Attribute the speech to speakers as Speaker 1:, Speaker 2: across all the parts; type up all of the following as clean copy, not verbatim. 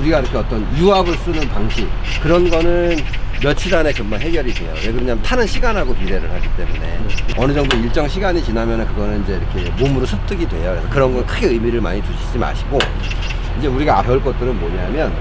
Speaker 1: 우리가 이렇게 어떤 유압을 쓰는 방식, 그런 거는 며칠 안에 금방 해결이 돼요. 왜 그러냐면 타는 시간하고 비례를 하기 때문에 어느 정도 일정 시간이 지나면 그거는 이제 이렇게 몸으로 습득이 돼요. 그래서 그런 건 크게 의미를 많이 두시지 마시고, 이제 우리가 배울 것들은 뭐냐면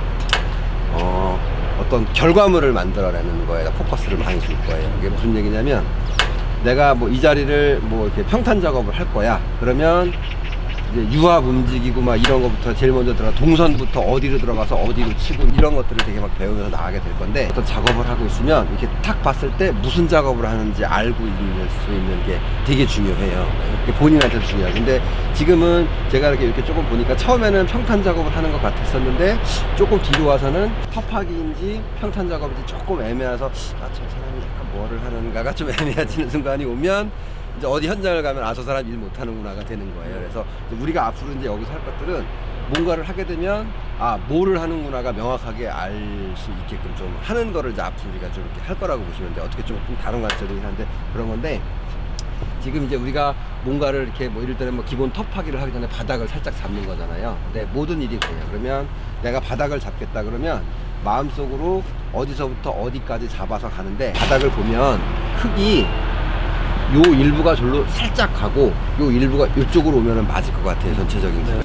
Speaker 1: 어떤 결과물을 만들어내는 거에다 포커스를 많이 줄 거예요. 이게 무슨 얘기냐면, 내가 뭐 이 자리를 뭐 이렇게 평탄 작업을 할 거야. 그러면 이제 유압 움직이고 막 이런 것부터 제일 먼저 들어가, 동선부터 어디로 들어가서 어디로 치고 이런 것들을 되게 막 배우면서 나가게 될 건데, 어떤 작업을 하고 있으면 이렇게 탁 봤을 때 무슨 작업을 하는지 알고 있을 수 있는 게 되게 중요해요. 본인한테도 중요해요. 근데 지금은 제가 이렇게 조금 보니까 처음에는 평탄 작업을 하는 것 같았었는데, 조금 뒤로 와서는 텃파기인지 평탄 작업인지 조금 애매해서 아, 저 사람이 약간 뭐를 하는가가 좀 애매해지는 순간이 오면 이제 어디 현장을 가면 아, 저 사람 일 못하는구나가 되는 거예요. 그래서 우리가 앞으로 이제 여기서 할 것들은 뭔가를 하게 되면 아, 뭐를 하는구나가 명확하게 알 수 있게끔 좀 하는 거를 이제 앞으로 우리가 좀 이렇게 할 거라고 보시면 돼요. 어떻게 좀 다른 관점이긴 한데 그런 건데, 지금 이제 우리가 뭔가를 이렇게 뭐 이럴 때는 뭐 기본 텃파기를 하기 전에 바닥을 살짝 잡는 거잖아요. 근데 모든 일이 그래요. 그러면 내가 바닥을 잡겠다 그러면 마음속으로 어디서부터 어디까지 잡아서 가는데, 바닥을 보면 흙이 요 일부가 절로 살짝 가고 요 일부가 이쪽으로 오면은 맞을 것 같아요. 전체적인 거.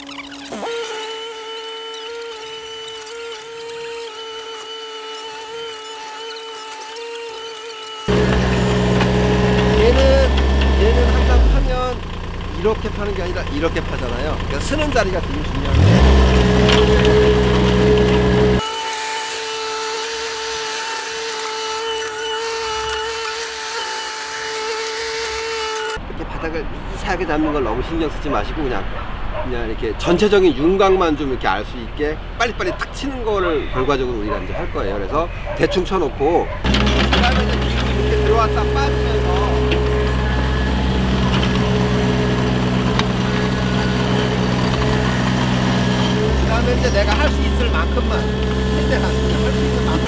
Speaker 1: 얘는 항상 파면 이렇게 파는 게 아니라 이렇게 파잖아요. 그러니까 쓰는 자리가 되게 중요한데, 바닥을 미세하게 잡는 걸 너무 신경 쓰지 마시고 그냥 이렇게 전체적인 윤곽만 좀 이렇게 알 수 있게 빨리빨리 탁 치는 거를 결과적으로 우리가 이제 할 거예요. 그래서 대충 쳐놓고 그다음에 이제 뒤로 이렇게 들어왔다 빠지면서 그다음에 이제 내가 할 수 있을 만큼만 최대한 할 수 있는 만큼.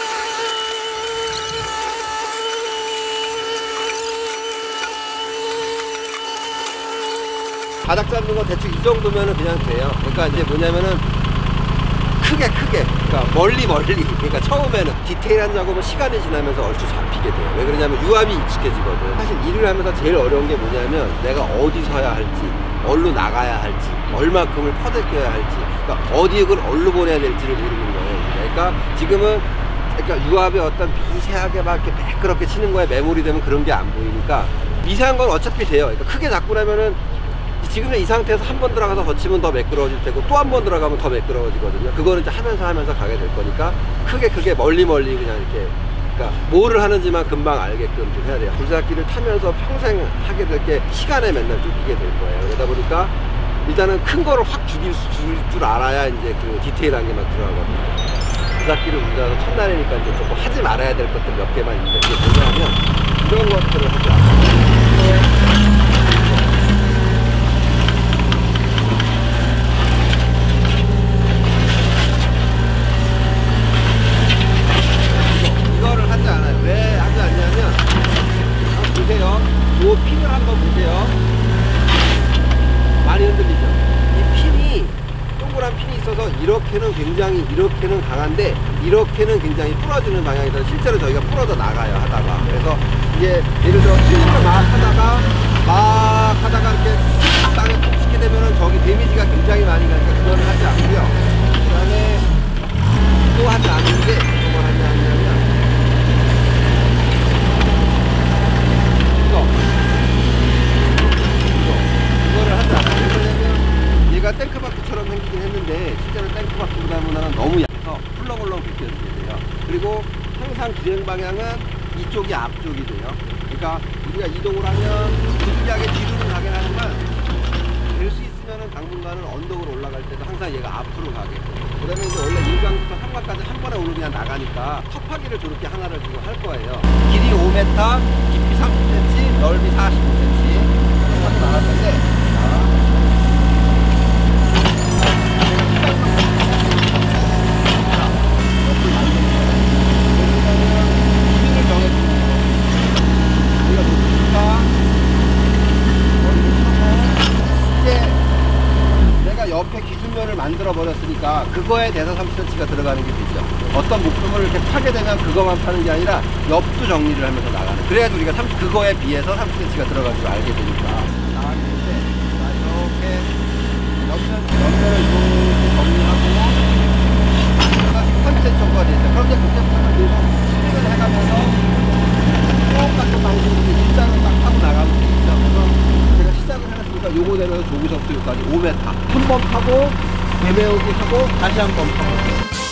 Speaker 1: 바닥 잡는 거 대충 이 정도면은 그냥 돼요. 그러니까 이제 뭐냐면은 크게 그러니까 멀리 그러니까 처음에는 디테일한 작업은 시간이 지나면서 얼추 잡히게 돼요. 왜 그러냐면 유압이 익숙해지거든. 사실 일을 하면서 제일 어려운 게 뭐냐면 내가 어디 서야 할지, 어디로 나가야 할지, 얼마큼을 퍼들켜야 할지, 그러니까 어디를 어디로 보내야 될지를 모르는 거예요. 그러니까 지금은 유압에 어떤 미세하게 막 이렇게 매끄럽게 치는 거에 매몰이 되면 그런 게 안 보이니까, 미세한 건 어차피 돼요. 그러니까 크게 잡고 나면은 지금은 이 상태에서 한 번 들어가서 더 치면 더 매끄러워질 테고, 또 한 번 들어가면 더 매끄러워지거든요. 그거는 이제 하면서 가게 될 거니까 크게 멀리 그냥 이렇게, 그러니까 뭐를 하는지만 금방 알게끔 좀 해야 돼요. 굴삭기를 타면서 평생 하게 될 게 시간에 맨날 쫓기게 될 거예요. 그러다 보니까 일단은 큰 거를 확 죽일 줄 알아야 이제 그 디테일한 게 막 들어가거든요. 굴삭기를 운전하는 첫날이니까 이제 조금 하지 말아야 될 것들 몇 개만 있는데, 그게 뭐냐면 이런 것들을 하지 않아요. 이 핀을 한번 보세요. 많이 흔들리죠? 이 핀이 동그란 핀이 있어서 이렇게는 굉장히, 이렇게는 강한데 이렇게는 굉장히 풀어주는 방향이라서 실제로 저희가 풀어져 나가요, 하다가. 그래서 이게 예를 들어 핀을 막 하다가 이렇게 땅에 푹 치게 되면은 저기 데미지가 굉장히 많이 가니까 그거는 하지 않고요. 그 다음에 또 하지 않는 게 뭐를 하냐면 이거를 하지 않아요. 왜냐면 얘가 탱크바퀴처럼 생기긴 했는데 실제로 탱크바퀴보다는 너무 약해서 훌렁훌렁 비껴지게 돼요. 그리고 항상 주행 방향은 이쪽이 앞쪽이 돼요. 그러니까 우리가 이동을 하면 부득이하게 뒤로는 가긴 하지만 될 수 있으면 당분간은 언덕으로 올라갈 때도 항상 얘가 앞으로 가게 돼요. 그 다음에 이제 원래 1강부터 3강까지 한 번에 오늘 그냥 나가니까 텃파기를 저렇게 하나를 지금 할 거예요. 길이 5m, 깊이 30cm, 넓이 45cm 이렇게 나갈 건데, 옆에 기준면을 만들어 버렸으니까 되니까 그거에 대해서 30cm가 들어가는 게 되죠. 어떤 목표물을 이렇게 파게 되면 그거만 파는 게 아니라 옆도 정리를 하면서 나가는. 그래야지 우리가 그거에 비해서 30cm가 들어가는 걸 알게 되니까. 나가게 될 때, 이렇게 옆면을 이렇게 정리하고 30cm 정도가 돼 있어요. 그럼 이제 그때부터는 계속 스윙을 해가면서 똑같은 방식으로 일자로 딱 하고 나가면 되겠죠. 그래서 제가 시작을 해놨으니까 요거대로 저기서부터 여기까지 5m 한 번 파고 되메우기 하고 다시 한 번 파고